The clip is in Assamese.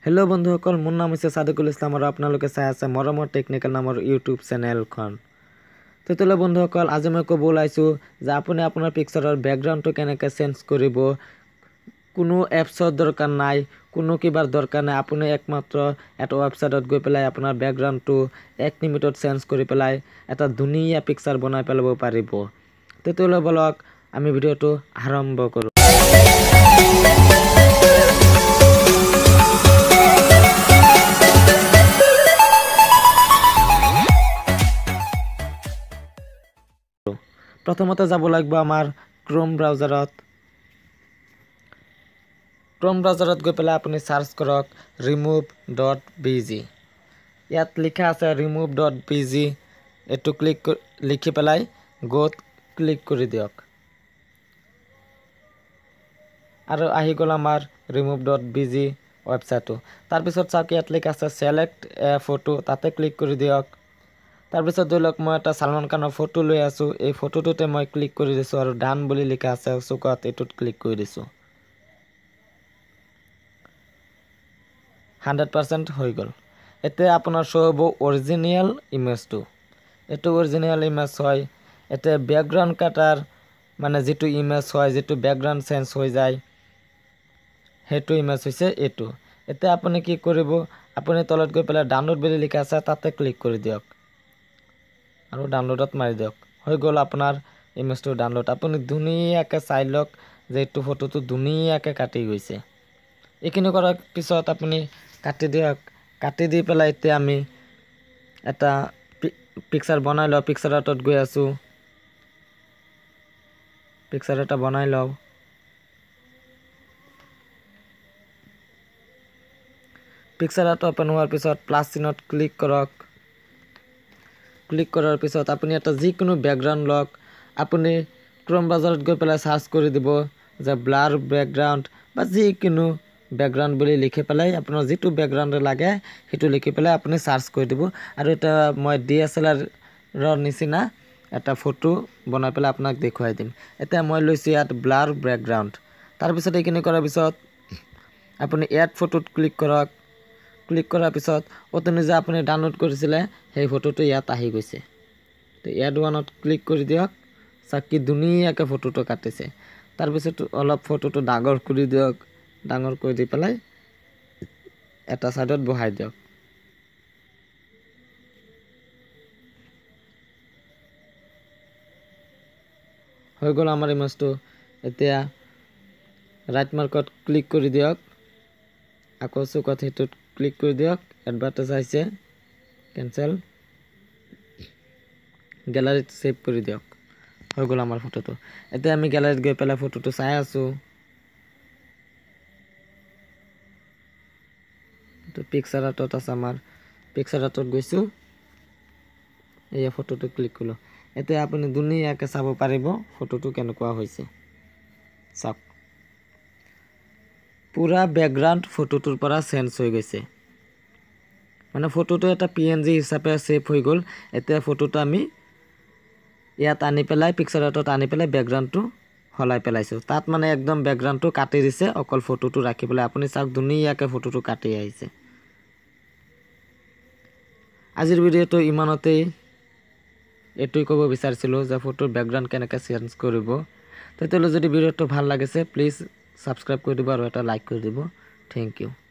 হেল্ল' বন্ধুসকল, মোৰ নাম হৈছে সাদিকুল ইছলাম আৰু আপোনালোকে চাই আছে মৰমৰ টেকনিকেল নামৰ ইউটিউব চেনেলখন। তেতিয়াহ'লে বন্ধুসকল, আজি মই ক'ব ওলাইছোঁ যে আপুনি আপোনাৰ পিকচাৰৰ বেকগ্ৰাউণ্ডটো কেনেকৈ চেঞ্জ কৰিব। কোনো এপছৰ দৰকাৰ নাই, কোনো কিবাৰ দৰকাৰ নাই। আপুনি একমাত্ৰ এটা ৱেবছাইটত গৈ পেলাই আপোনাৰ বেকগ্ৰাউণ্ডটো 1 মিনিটত চেঞ্জ কৰি পেলাই এটা ধুনীয়া পিকচাৰ বনাই পেলাব পাৰিব। তেতিয়াহ'লে বলক আমি ভিডিঅ'টো আৰম্ভ কৰোঁ। প্ৰথমতে যাব লাগিব আমাৰ ক্ৰোম ব্ৰাউজাৰত। ক্ৰোম ব্ৰাউজাৰত গৈ পেলাই আপুনি সাৰ্চ কৰক remove.bg। ইয়াত লিখা আছে remove.bg। এটো লিখি পেলাই গোত ক্লিক কৰি দিয়ক। আৰু আহি গ'ল আমাৰ remove.bg ৱেবছাইটটো। তাৰ পিছত চাওক ইয়াত লিখা আছে select a photo, তাতে ক্লিক কৰি দিয়ক। তাৰ পিছত ধৰি লওক মই এটা সালমান খানৰ ফটো লৈ আছো, এই ফটোটোতে মই ক্লিক কৰি দিছো আৰু ডান বুলি লিখা আছে চুকত, এটোত ক্লিক কৰি দিছো। 100% হৈ গ'ল। এতিয়া আপোনাৰ শো হ'ব অৰিজিনাল ইমেজটো। এটো অৰিজিনাল ইমেজ হয়। এতিয়া ব্যাকগ্ৰাউণ্ড কাটাৰ মানে যেটো ইমেজ হয়, যেটো ব্যাকগ্ৰাউণ্ড চেঞ্জ হৈ যায়, হেতু ইমেজ হৈছে এটো। এতিয়া আপুনি কি কৰিব, আপুনি তলত গৈ পেলাই ডাউনলোড বুলি লিখা আছে তাতে ক্লিক কৰি দিয়ক আৰু ডাউনলোডত মাৰি দিয়ক। হৈ গ'ল আপোনাৰ ইমেজটো ডাউনলোড। আপুনি ধুনীয়াকৈ চাই লওক যে এইটো ফটোটো ধুনীয়াকৈ কাটি গৈছে। এইখিনি কৰাৰ পিছত আপুনি কাটি দিয়ক। কাটি দি পেলাই এতিয়া আমি এটা পিকচাৰ বনাই লওঁ। পিকচাৰ আৰ্টত গৈ আছো, পিকচাৰ এটা বনাই লওঁ। পিকচাৰ আৰ্ট ওপেন হোৱাৰ পিছত প্লাছ চিনত ক্লিক কৰক। ক্লিক কৰাৰ পিছত আপুনি এটা যিকোনো বেকগ্ৰাউণ্ড লওক। আপুনি ক্ৰোম ব্ৰাউজাৰত গৈ পেলাই সাৰ্চ কৰি দিব যে ব্লাৰ বেকগ্ৰাউণ্ড বা যিকোনো বেকগ্ৰাউণ্ড বুলি লিখি পেলাই আপোনাৰ যেটো বেকগ্ৰাউণ্ড লাগে হেতু লিখি পেলাই আপুনি সাৰ্চ কৰি দিব। আৰু এটা মই DSLR ৰ নিচিনা এটা ফটো বনাই পেলাই আপোনাক দেখুৱাই দিম। এতিয়া মই লৈছো ইয়াত ব্লাৰ বেকগ্ৰাউণ্ড। তাৰ পিছত এইখিনি কৰাৰ পিছত আপুনি এড ফটোত ক্লিক কৰক। ক্লিক কৰাৰ পিছত অতনি যে আপুনি ডাউনলোড কৰিছিলে সেই ফটোটো ইয়াত আহি গৈছে। তো এড ওৱানত ক্লিক কৰি দিয়ক। চাকি ধুনীয়াকৈ ফটোটো কাটিছে। তাৰ পিছত অলপ ফটোটো ডাঙৰ কৰি দিয়ক। ডাঙৰ কৰি দি পেলাই এটা সাইডত বহাই দিয়ক। হৈ গ'ল আমাৰ ইমেজটো। এতিয়া ৰাইট মাৰ্কত ক্লিক কৰি দিয়ক। আকৌ চুকত হেতুত ক্লিক কৰি দিয়ক। এডভাৰ্টাইজ আহিছে, কেনসেল। গ্যালাৰীত সেভ কৰি দিয়ক। হৈ গ'ল আমাৰ ফটোটো। এতিয়া আমি গ্যালাৰীত গৈ পেলাই ফটোটো চাই আছো। তো পিকচাৰ আৰ্টত আছে আমাৰ। পিকচাৰ আৰ্টত গৈছো, এই ফটোটো ক্লিক কৰিলো। এতিয়া আপুনি ধুনীয়াকৈ চাব পাৰিব ফটোটো কেনেকুৱা হৈছে। চাওক পুৰা বেকগ্ৰাউণ্ড ফটোটোৰ পৰা চেঞ্জ হৈ গৈছে। মানে ফটোটো এটা PNG হিচাপে সেভ হৈ গ'ল। এতিয়া ফটোটো আমি ইয়াত আনি পেলাই পিকচাৰ আৰ্টত আনি পেলাই বেকগ্ৰাউণ্ডটো হলাই পেলাইছো। তাত মানে একদম বেকগ্ৰাউণ্ডটো কাটি দিছে, অকল ফটোটো ৰাখি পেলাই। আপুনি চাওক ধুনীয়াকৈ ফটোটো কাটি আহিছে। আজিৰ ভিডিঅ'টো ইমানতেই। এটুই ক'ব বিচাৰিছিলোঁ যে ফটোৰ বেকগ্ৰাউণ্ড কেনেকৈ চেঞ্জ কৰিব। তেতিয়াহ'লে যদি ভিডিঅ'টো ভাল লাগিছে প্লিজ সাবস্ক্ৰাইব কৰি দিব আৰু এটা লাইক কৰি দিব। Thank U.